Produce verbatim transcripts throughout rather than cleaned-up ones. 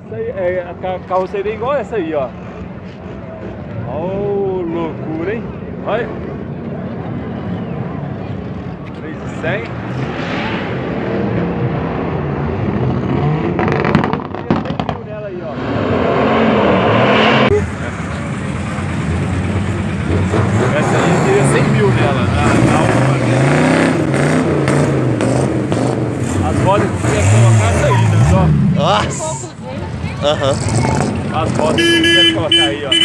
Isso aí, é, a carroceria é igual essa aí, ó. Oh, loucura, hein? Olha. três mil e cem. Nela aí, ó. Essa aí teria cem mil nela, na, na última. As rodas que você quer colocar saídas, ó. Nossa! Aham. Uhum. As rodas que você quer colocar aí, ó.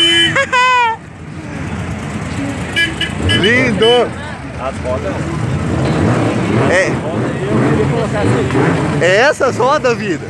Lindo! As rodas. É. As rodas aí eu queria colocar essa aí. É essas rodas, vida?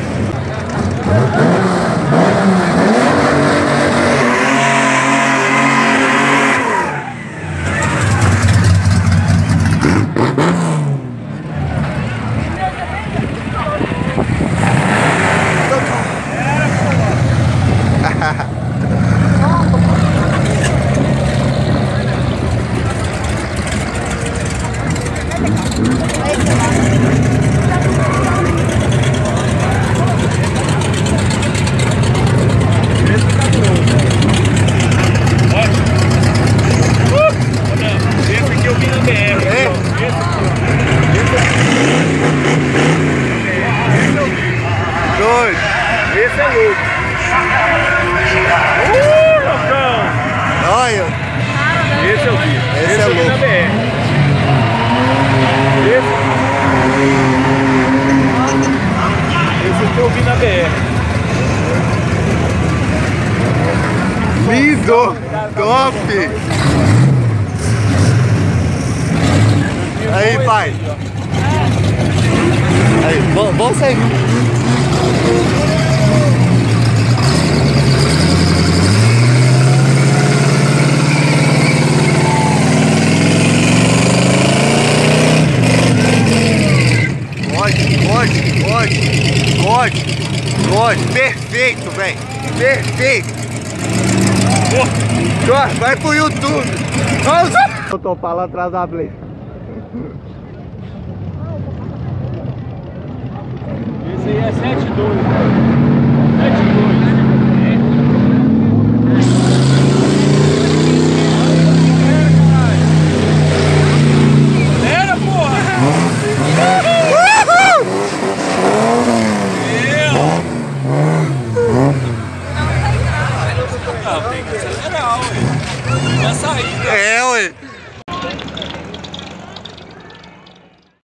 Esse é louco. Uh, loucão. Olha. Esse eu vi. Esse, Esse é eu vi louco. na B R. Esse... Esse que eu vi na B R. Lindo. Top. Aí, pai. Aí, vamos sair. Pode, pode, pode, pode, pode, perfeito, velho, perfeito. Oh, vai pro YouTube. Eu tô falando atrás da Blade. Esse aí é sete dois.